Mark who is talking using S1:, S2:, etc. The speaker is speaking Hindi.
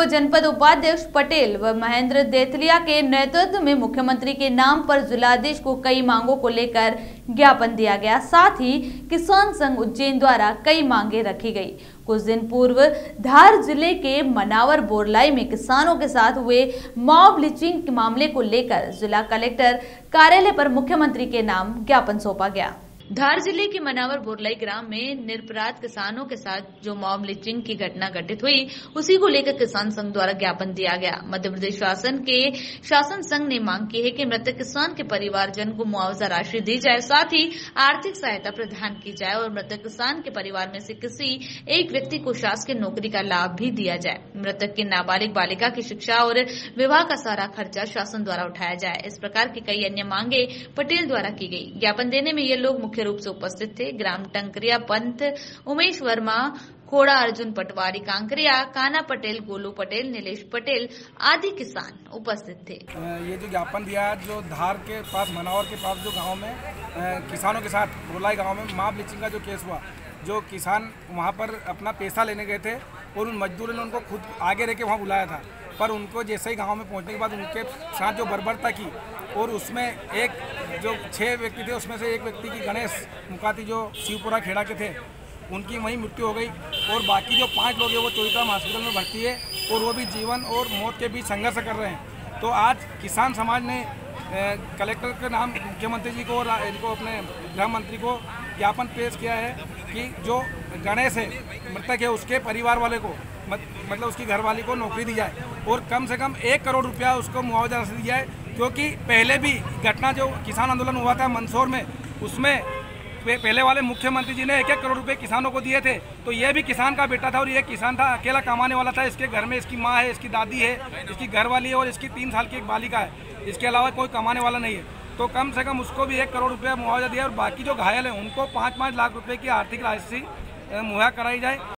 S1: पूर्व जनपद उपाध्यक्ष पटेल व महेंद्र देथलिया के नेतृत्व में मुख्यमंत्री के नाम पर जिलाधीश को कई मांगों को लेकर ज्ञापन दिया गया। साथ ही किसान संघ उज्जैन द्वारा कई मांगे रखी गई। कुछ दिन पूर्व धार जिले के मनावर बोरलाई में किसानों के साथ हुए मॉब लिंचिंग के मामले को लेकर जिला कलेक्टर कार्यालय पर मुख्यमंत्री के नाम ज्ञापन सौंपा गया। धार जिले के मनावर बोरलाई ग्राम में निरपराध किसानों के साथ जो मॉब लिंचिंग की घटना घटित हुई, उसी को लेकर किसान संघ द्वारा ज्ञापन दिया गया। मध्य प्रदेश शासन के शासन संघ ने मांग की है कि मृतक किसान के परिवारजन को मुआवजा राशि दी जाए, साथ ही आर्थिक सहायता प्रदान की जाए और मृतक किसान के परिवार में से किसी एक व्यक्ति को शासकीय नौकरी का लाभ भी दिया जाए। मृतक की नाबालिग बालिका की शिक्षा और विवाह का सारा खर्चा शासन द्वारा उठाया जाए। इस प्रकार की कई अन्य मांगे पटेल द्वारा की गई। ज्ञापन देने में ये लोग मुख्य रूप से उपस्थित थे। ग्राम टंकरिया पंत, उमेश वर्मा, खोड़ा अर्जुन पटवारी कांकरिया, काना पटेल, गोलू पटेल, नीलेश पटेल आदि किसान उपस्थित थे।
S2: ये जो ज्ञापन दिया है, जो धार के पास मनावर के पास जो गांव में किसानों के साथ बोरलाई गांव में मॉब लिंचिंग का जो केस हुआ, जो किसान वहां पर अपना पैसा लेने गए थे और उन मजदूरों ने उनको खुद आगे रह के वहाँ बुलाया था, पर उनको जैसे ही गांव में पहुंचने के बाद उनके साथ जो बर्बरता की और उसमें एक जो 6 व्यक्ति थे उसमें से एक व्यक्ति की गणेश मुकाती जो शिवपुरा खेड़ा के थे, उनकी वहीं मृत्यु हो गई और बाकी जो 5 लोग हैं वो चौधरी हॉस्पिटल में भर्ती है और वो भी जीवन और मौत के बीच संघर्ष कर रहे हैं। तो आज किसान समाज ने कलेक्टर के नाम मुख्यमंत्री जी को और इनको अपने गृह मंत्री को ज्ञापन पेश किया है कि जो गणेश है मृतक है उसके परिवार वाले को मतलब उसकी घरवाली को नौकरी दी जाए और कम से कम 1 करोड़ रुपया उसको मुआवजा राशि दी जाए, क्योंकि पहले भी घटना जो किसान आंदोलन हुआ था मंदसौर में, उसमें पहले वाले मुख्यमंत्री जी ने 1-1 करोड़ रुपए किसानों को दिए थे। तो ये भी किसान का बेटा था और ये किसान था, अकेला कमाने वाला था। इसके घर में इसकी माँ है, इसकी दादी है, इसकी घरवाली है और इसकी 3 साल की एक बालिका है। इसके अलावा कोई कमाने वाला नहीं है। तो कम से कम उसको भी 1 करोड़ रुपया मुआवजा दिया और बाकी जो घायल है उनको 5-5 लाख रुपए की आर्थिक राशि मुहैया कराई जाए।